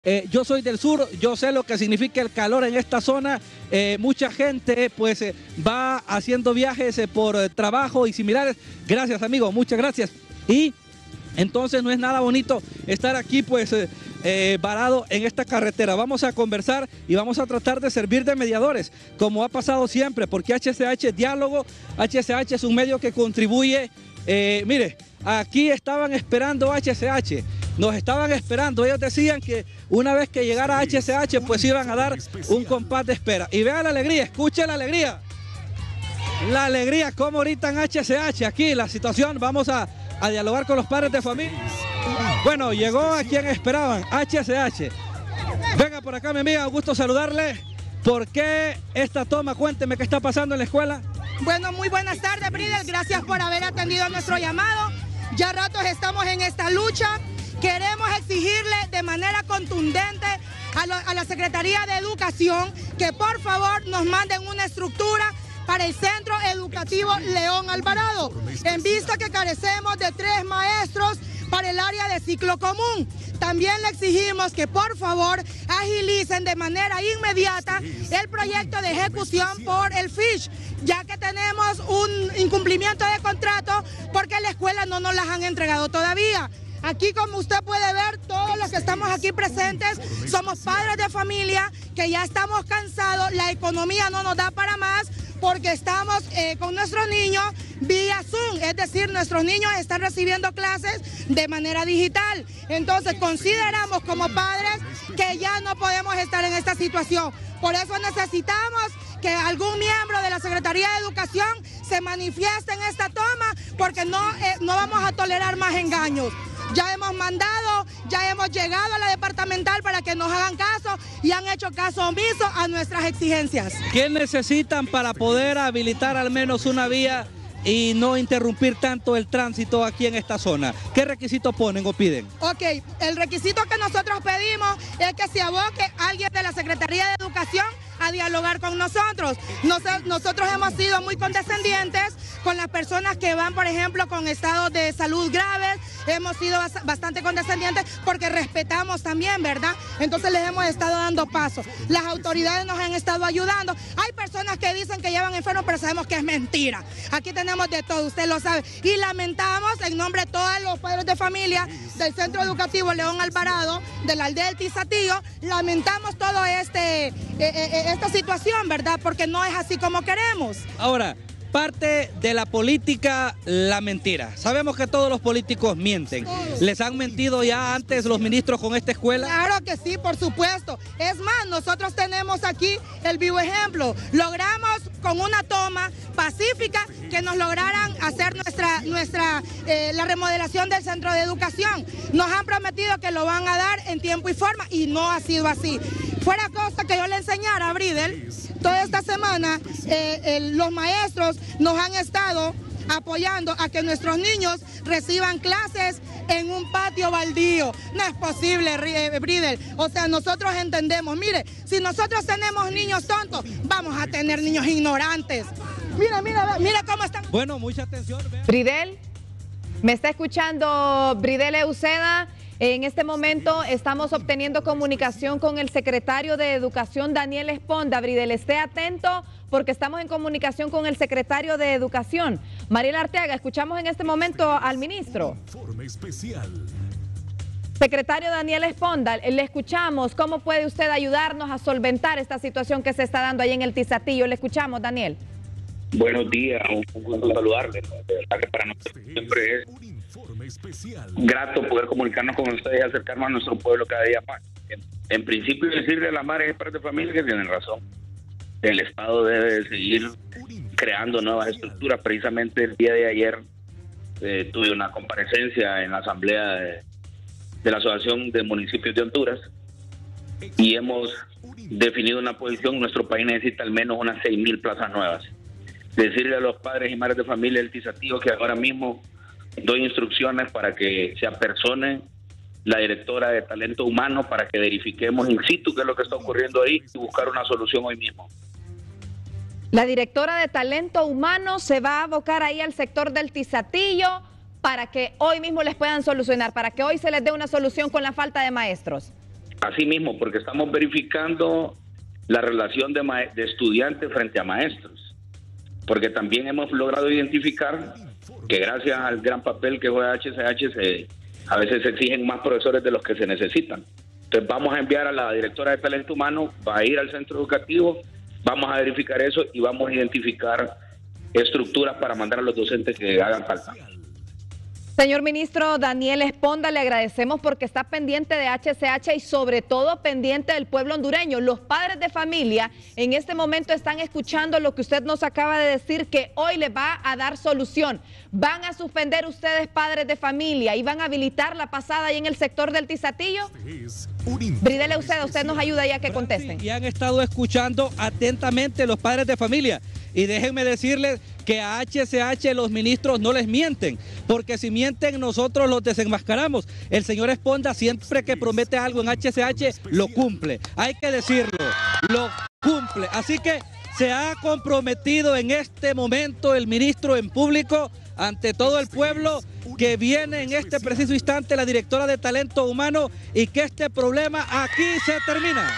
Yo soy del sur, yo sé lo que significa el calor en esta zona. Mucha gente pues va haciendo viajes por trabajo y similares. Gracias, amigo, muchas gracias. Y entonces no es nada bonito estar aquí pues varado en esta carretera. Vamos a conversar y vamos a tratar de servir de mediadores, como ha pasado siempre, porque HCH es diálogo, HCH es un medio que contribuye. Mire, aquí estaban esperando HCH. Nos estaban esperando, ellos decían que una vez que llegara HCH pues iban a dar un compás de espera. Y vean la alegría, escuchen la alegría. La alegría, como ahorita en HCH, aquí la situación, vamos a dialogar con los padres de familia. Bueno, llegó a quien esperaban, HCH. Venga por acá mi amiga, un gusto saludarle. ¿Por qué esta toma? Cuénteme qué está pasando en la escuela. Bueno, muy buenas tardes, Bridel, gracias por haber atendido nuestro llamado. Ya ratos estamos en esta lucha. Queremos exigirle de manera contundente a la Secretaría de Educación que por favor nos manden una estructura para el Centro Educativo León Alvarado, en vista que carecemos de 3 maestros para el área de ciclo común. También le exigimos que por favor agilicen de manera inmediata el proyecto de ejecución por el FISH, ya que tenemos un incumplimiento de contrato porque la escuela no nos las han entregado todavía. Aquí, como usted puede ver, todos los que estamos aquí presentes somos padres de familia que ya estamos cansados, la economía no nos da para más porque estamos con nuestros niños vía Zoom, es decir, nuestros niños están recibiendo clases de manera digital. Entonces consideramos como padres que ya no podemos estar en esta situación. Por eso necesitamos que algún miembro de la Secretaría de Educación se manifieste en esta toma porque no vamos a tolerar más engaños. Ya hemos mandado, ya hemos llegado a la departamental para que nos hagan caso y han hecho caso omiso a nuestras exigencias. ¿Qué necesitan para poder habilitar al menos una vía y no interrumpir tanto el tránsito aquí en esta zona? ¿Qué requisitos ponen o piden? Ok, el requisito que nosotros pedimos es que se aboque alguien de la Secretaría de Educación a dialogar con nosotros. Nosotros hemos sido muy condescendientes con las personas que van, por ejemplo, con estados de salud graves. Hemos sido bastante condescendientes porque respetamos también, ¿verdad? Entonces les hemos estado dando paso. Las autoridades nos han estado ayudando. Hay personas que dicen que llevan enfermos, pero sabemos que es mentira. Aquí tenemos de todo, usted lo sabe. Y lamentamos en nombre de todos los padres de familia del Centro Educativo León Alvarado, de la aldea del Tizatillo, lamentamos todo esta situación, ¿verdad? Porque no es así como queremos. Ahora, parte de la política, la mentira. Sabemos que todos los políticos mienten. ¿Les han mentido ya antes los ministros con esta escuela? Claro que sí, por supuesto. Es más, nosotros tenemos aquí el vivo ejemplo. Logramos con una toma pacífica que nos lograran hacer la remodelación del centro de educación. Nos han prometido que lo van a dar en tiempo y forma y no ha sido así. Fuera cosa que yo le enseñara a Bridel, toda esta semana los maestros nos han estado apoyando a que nuestros niños reciban clases en un patio baldío. No es posible, Bridel. O sea, nosotros entendemos, mire, si nosotros tenemos niños tontos, vamos a tener niños ignorantes. Mira cómo están. Bueno, mucha atención. Bridel, ¿me está escuchando Bridel Euseda? En este momento estamos obteniendo comunicación con el secretario de Educación, Daniel Esponda. Bridel, esté atento porque estamos en comunicación con el secretario de Educación. Mariela Arteaga, escuchamos en este momento al ministro. Secretario Daniel Esponda, le escuchamos. ¿Cómo puede usted ayudarnos a solventar esta situación que se está dando ahí en el Tizatillo? Le escuchamos, Daniel. Buenos días, un gusto saludarle. De verdad que para nosotros siempre es grato poder comunicarnos con ustedes y acercarnos a nuestro pueblo cada día más. En principio, decirle a las madres y padres de familia que tienen razón. El Estado debe seguir creando nuevas estructuras. Precisamente el día de ayer tuve una comparecencia en la asamblea de la Asociación de Municipios de Honduras y hemos definido una posición. Nuestro país necesita al menos unas 6,000 plazas nuevas. Decirle a los padres y madres de familia del Tizatillo que ahora mismo doy instrucciones para que se apersone la directora de talento humano para que verifiquemos in situ qué es lo que está ocurriendo ahí y buscar una solución hoy mismo. La directora de talento humano se va a abocar ahí al sector del Tizatillo para que hoy mismo les puedan solucionar, para que hoy se les dé una solución con la falta de maestros. Así mismo, porque estamos verificando la relación de estudiantes frente a maestros, porque también hemos logrado identificar que gracias al gran papel que juega HCH a veces se exigen más profesores de los que se necesitan. Entonces vamos a enviar a la directora de talento humano, va a ir al centro educativo, vamos a verificar eso y vamos a identificar estructuras para mandar a los docentes que hagan falta. Señor ministro Daniel Esponda, le agradecemos porque está pendiente de HCH y sobre todo pendiente del pueblo hondureño. Los padres de familia en este momento están escuchando lo que usted nos acaba de decir, que hoy les va a dar solución. ¿Van a suspender ustedes, padres de familia, y van a habilitar la pasada ahí en el sector del Tizatillo? Bridel Euseda, usted nos ayuda ya que contesten. Y han estado escuchando atentamente los padres de familia. Y déjenme decirles que a HCH los ministros no les mienten, porque si mienten nosotros los desenmascaramos. El señor Esponda siempre que promete algo en HCH lo cumple, hay que decirlo, lo cumple. Así que se ha comprometido en este momento el ministro en público ante todo el pueblo que viene en este preciso instante la directora de talento humano y que este problema aquí se termina.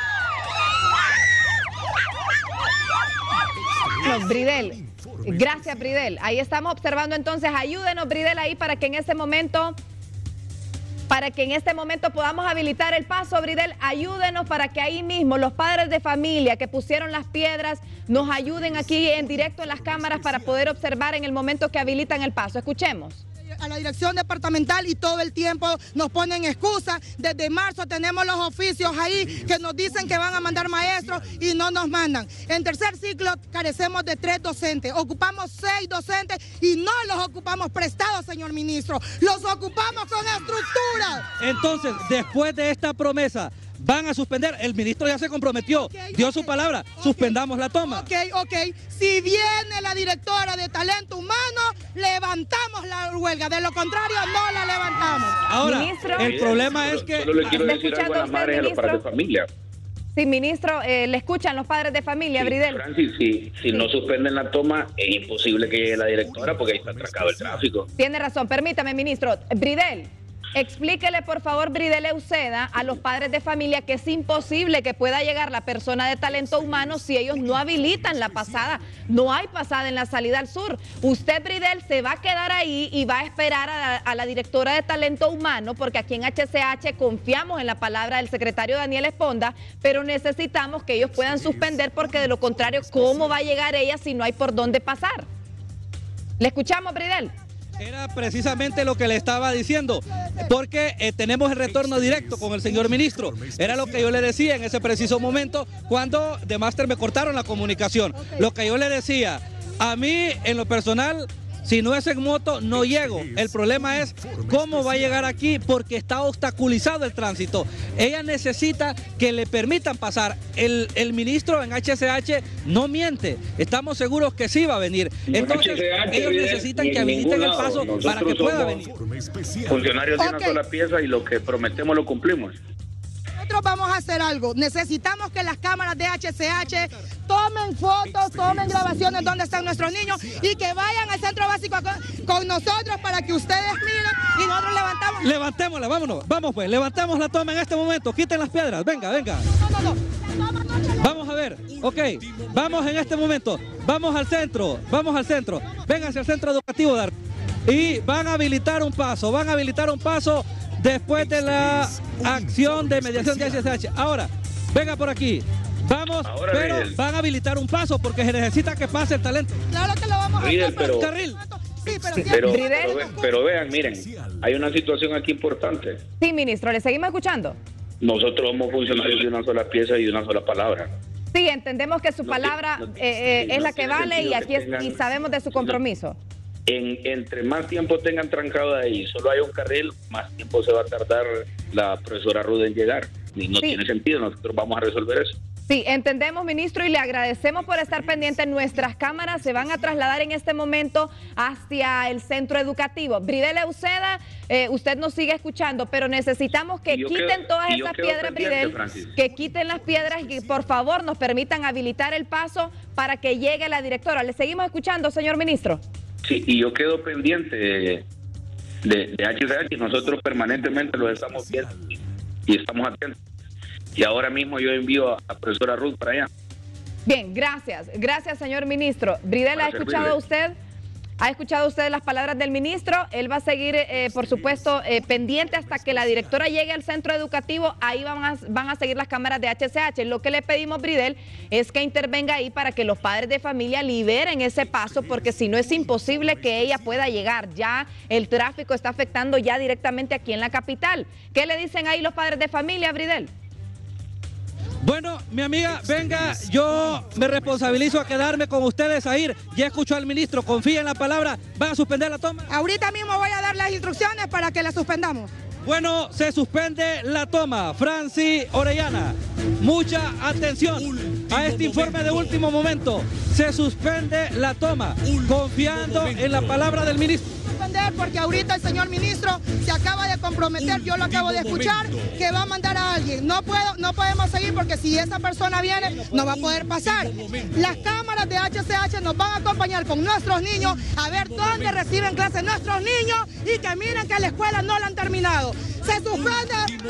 Bridel, gracias Bridel. Ahí estamos observando entonces, ayúdenos Bridel ahí para que en este momento podamos habilitar el paso. Bridel, ayúdenos para que ahí mismo los padres de familia que pusieron las piedras nos ayuden aquí en directo en las cámaras para poder observar en el momento que habilitan el paso. Escuchemos. A la dirección departamental y todo el tiempo nos ponen excusas. Desde marzo tenemos los oficios ahí que nos dicen que van a mandar maestros y no nos mandan. En tercer ciclo carecemos de 3 docentes, ocupamos 6 docentes y no los ocupamos prestados, señor ministro, los ocupamos con estructura. Entonces, después de esta promesa, van a suspender, el ministro ya se comprometió, dio su palabra, suspendamos la toma. Ok, si viene la directora de talento humano, levantamos la huelga, de lo contrario no la levantamos. Ahora, ministro, el problema es que... Solo le quiero decir algo a las madres y a los padres de familia. Sí, ministro, le escuchan los padres de familia, Sí, Bridel. Francis, si no suspenden la toma, es imposible que llegue la directora porque ahí está atracado el tráfico. Tiene razón, permítame, ministro. Bridel, explíquele por favor, Bridel Euseda, a los padres de familia que es imposible que pueda llegar la persona de talento humano si ellos no habilitan la pasada. No hay pasada en la salida al sur. Usted, Bridel, se va a quedar ahí y va a esperar a la directora de talento humano, porque aquí en HCH confiamos en la palabra del secretario Daniel Esponda, pero necesitamos que ellos puedan suspender porque de lo contrario, ¿cómo va a llegar ella si no hay por dónde pasar? ¿Le escuchamos, Bridel? Era precisamente lo que le estaba diciendo, porque tenemos el retorno directo con el señor ministro. Era lo que yo le decía en ese preciso momento cuando de Máster me cortaron la comunicación. Lo que yo le decía, a mí en lo personal, si no es en moto, no llego. El problema es cómo va a llegar aquí porque está obstaculizado el tránsito. Ella necesita que le permitan pasar. El ministro en HCH no miente. Estamos seguros que sí va a venir. Entonces, ellos necesitan que habiliten el paso para que pueda venir. Funcionarios de una sola pieza y lo que prometemos lo cumplimos. Nosotros vamos a hacer algo. Necesitamos que las cámaras de HCH tomen fotos, tomen grabaciones donde están nuestros niños y que vayan al centro básico con nosotros para que ustedes miren y nosotros levantamos. Levantémosla, vámonos. Vamos pues, levantamos la toma en este momento. Quiten las piedras. Venga. No. Vamos a ver, ok, vamos en este momento, vamos al centro, vengan hacia el centro educativo y van a habilitar un paso, después de la acción de mediación de HCH. Ahora, venga por aquí, vamos, ahora, pero Bridel, van a habilitar un paso porque se necesita que pase el talento. Claro que lo vamos a Bridel, hacer. pero- Carril. Sí, Pero vean, miren, hay una situación aquí importante. Sí, ministro, ¿le seguimos escuchando? Nosotros somos funcionarios de una sola pieza y de una sola palabra. Sí, entendemos que su palabra es la que tiene vale y sentido aquí que tengan- y sabemos de su compromiso. Entre más tiempo tengan trancado de ahí, solo hay un carril, más tiempo se va a tardar la profesora Ruda en llegar. Y no Sí. tiene sentido, nosotros vamos a resolver eso. Sí, entendemos, ministro, y le agradecemos por estar pendiente. Nuestras cámaras se van a trasladar en este momento hacia el centro educativo. Bridel Euseda, usted nos sigue escuchando, pero necesitamos que Y yo quiten quedo- todas y yo esas quedo piedras, pendiente, Bridel, Francis. que quiten las piedras y que por favor nos permitan habilitar el paso para que llegue la directora. ¿Le seguimos escuchando, señor ministro? Sí, y yo quedo pendiente de HCH y nosotros permanentemente lo estamos viendo y estamos atentos. y ahora mismo yo envío a la profesora Ruth para allá. Bien, gracias. Gracias, señor ministro. Bridel, ¿ha escuchado usted? ¿Ha escuchado usted las palabras del ministro? Él va a seguir, por supuesto, pendiente hasta que la directora llegue al centro educativo. Ahí van a seguir las cámaras de HCH. Lo que le pedimos, Bridel, es que intervenga ahí para que los padres de familia liberen ese paso, porque si no es imposible que ella pueda llegar. Ya el tráfico está afectando ya directamente aquí en la capital. ¿Qué le dicen ahí los padres de familia, Bridel? Bueno, mi amiga, venga, yo me responsabilizo a quedarme con ustedes a ir. Ya escuchó al ministro, confía en la palabra. ¿Van a suspender la toma? Ahorita mismo voy a dar las instrucciones para que la suspendamos. Bueno, se suspende la toma. Francis Orellana, mucha atención a este informe de último momento. Se suspende la toma, confiando en la palabra del ministro. Porque ahorita el señor ministro se acaba de comprometer, yo lo acabo de escuchar, que va a mandar a alguien. No podemos seguir porque si esa persona viene no va a poder pasar. Las cámaras de HCH nos van a acompañar con nuestros niños a ver dónde reciben clases nuestros niños y que miren que la escuela no la han terminado. Se suspende.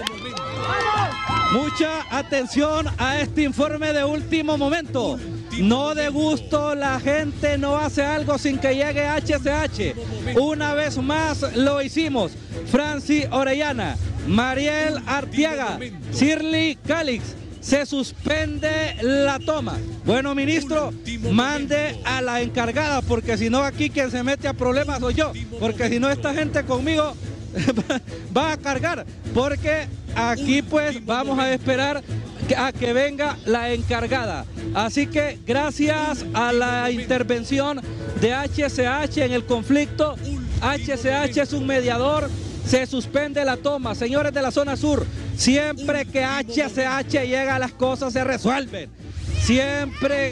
Mucha atención a este informe de último momento. No de gusto, la gente no hace algo sin que llegue HCH. Una vez más lo hicimos. Francis Orellana, Mariel Arteaga, Shirley Calix. Se suspende la toma. Bueno, ministro, mande a la encargada, porque si no aquí quien se mete a problemas soy yo. Porque si no esta gente conmigo va a cargar. Porque aquí pues vamos a esperar a que venga la encargada. Así que gracias a la intervención de HCH en el conflicto, HCH es un mediador, se suspende la toma. Señores de la zona sur, siempre que HCH llega las cosas se resuelven. Siempre.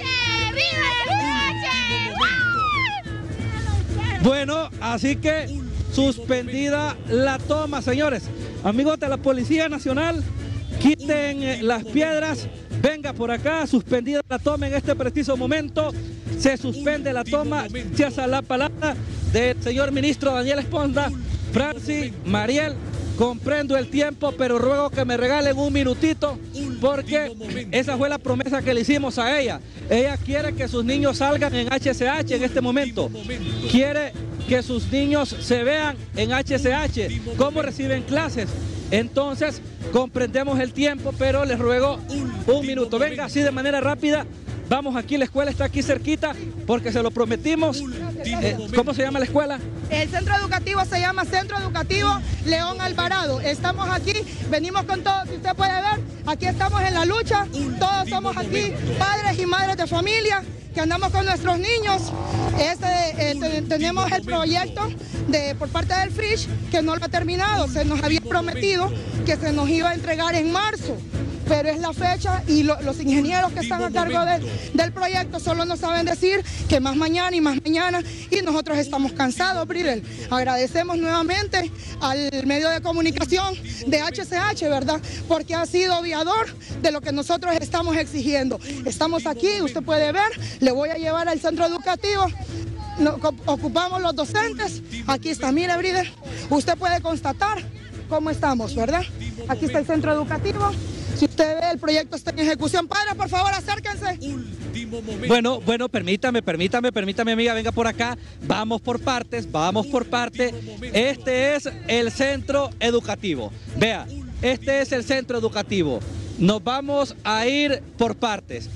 Bueno, así que suspendida la toma, señores. Amigos de la Policía Nacional, quiten las piedras, venga por acá, suspendida la toma en este preciso momento, se suspende la toma, gracias a la palabra del señor ministro Daniel Esponda. Francis, Mariel, comprendo el tiempo, pero ruego que me regalen un minutito, porque esa fue la promesa que le hicimos a ella. Ella quiere que sus niños salgan en HCH en este momento, quiere que sus niños se vean en HCH, cómo reciben clases. Entonces, comprendemos el tiempo, pero les ruego un minuto. Venga, así de manera rápida. Vamos aquí, la escuela está aquí cerquita, porque se lo prometimos. ¿Cómo se llama la escuela? El centro educativo se llama Centro Educativo León Alvarado. Estamos aquí, venimos con todos, si usted puede ver, aquí estamos en la lucha. Todos somos aquí padres y madres de familia que andamos con nuestros niños. Tenemos el proyecto por parte del FRISH que no lo ha terminado. Se nos había prometido que se nos iba a entregar en marzo, pero es la fecha y los ingenieros que están a cargo del proyecto solo nos saben decir que más mañana y nosotros estamos cansados, Bridel. Agradecemos nuevamente al medio de comunicación de HCH, ¿verdad? Porque ha sido viador de lo que nosotros estamos exigiendo. Estamos aquí, usted puede ver, le voy a llevar al centro educativo. Ocupamos los docentes, aquí está, mire, Bridel, usted puede constatar cómo estamos, ¿verdad? Aquí está el centro educativo. Si usted ve, el proyecto está en ejecución. Padre, por favor, acérquense. Bueno, permítame, amiga, venga por acá. Vamos por partes. Este es el centro educativo. Vea, este es el centro educativo. Nos vamos a ir por partes.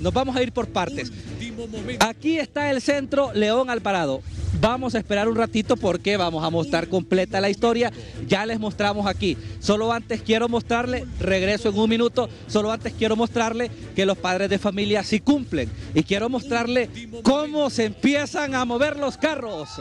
Aquí está el centro León Alvarado. Vamos a esperar un ratito porque vamos a mostrar completa la historia. Ya les mostramos aquí. Solo antes quiero mostrarle, regreso en un minuto, que los padres de familia sí cumplen. Y quiero mostrarle cómo se empiezan a mover los carros.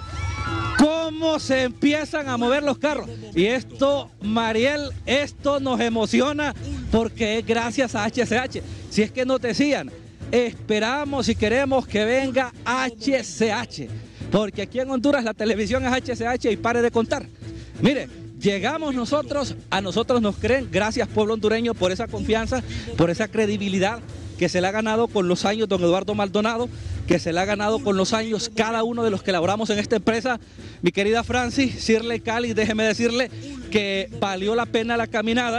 Y esto, Mariel, esto nos emociona porque es gracias a HCH. Si es que nos decían, esperamos y queremos que venga HCH. Porque aquí en Honduras la televisión es HCH y pare de contar. Mire, llegamos nosotros, a nosotros nos creen, gracias pueblo hondureño por esa confianza, por esa credibilidad que se le ha ganado con los años don Eduardo Maldonado, que se le ha ganado con los años cada uno de los que laboramos en esta empresa. Mi querida Francis, Shirley Cali, déjeme decirle que valió la pena la caminada.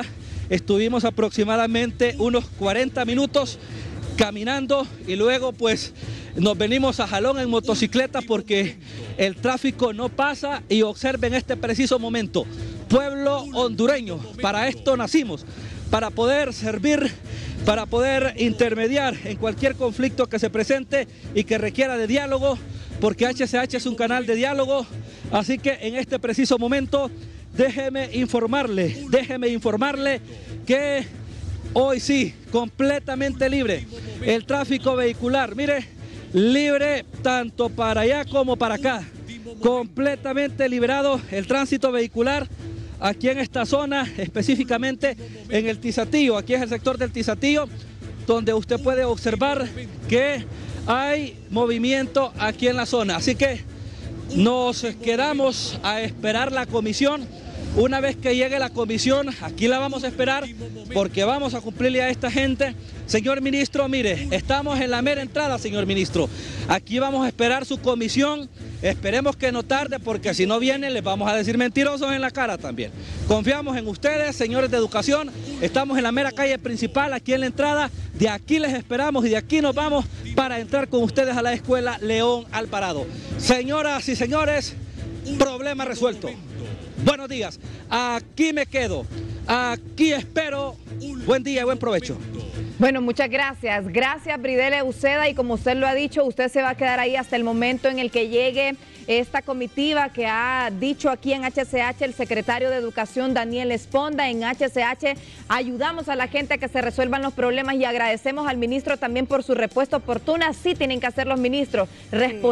estuvimos aproximadamente unos 40 minutos caminando y luego pues nos venimos a jalón en motocicleta porque el tráfico no pasa. Y observen este preciso momento, pueblo hondureño, para esto nacimos, para poder servir, para poder intermediar en cualquier conflicto que se presente y que requiera de diálogo, porque HCH es un canal de diálogo. Así que en este preciso momento déjeme informarle que hoy sí, completamente libre el tráfico vehicular, mire, libre tanto para allá como para acá, completamente liberado el tránsito vehicular aquí en esta zona, específicamente en el Tizatillo. Aquí es el sector del Tizatillo, donde usted puede observar que hay movimiento aquí en la zona. Así que nos quedamos a esperar la comisión. Una vez que llegue la comisión, aquí la vamos a esperar porque vamos a cumplirle a esta gente. Señor ministro, mire, estamos en la mera entrada, señor ministro. Aquí vamos a esperar su comisión. Esperemos que no tarde, porque si no vienen les vamos a decir mentirosos en la cara también. Confiamos en ustedes, señores de educación. Estamos en la mera calle principal, aquí en la entrada. De aquí les esperamos y de aquí nos vamos para entrar con ustedes a la escuela León Alvarado. Señoras y señores, problema resuelto. Buenos días, aquí me quedo, aquí espero. Buen día y buen provecho. Bueno, muchas gracias. Gracias, Bridel Uceda, y como usted lo ha dicho, usted se va a quedar ahí hasta el momento en el que llegue esta comitiva que ha dicho aquí en HCH el secretario de Educación, Daniel Esponda. En HCH ayudamos a la gente a que se resuelvan los problemas y agradecemos al ministro también por su respuesta oportuna. Sí tienen que hacer los ministros,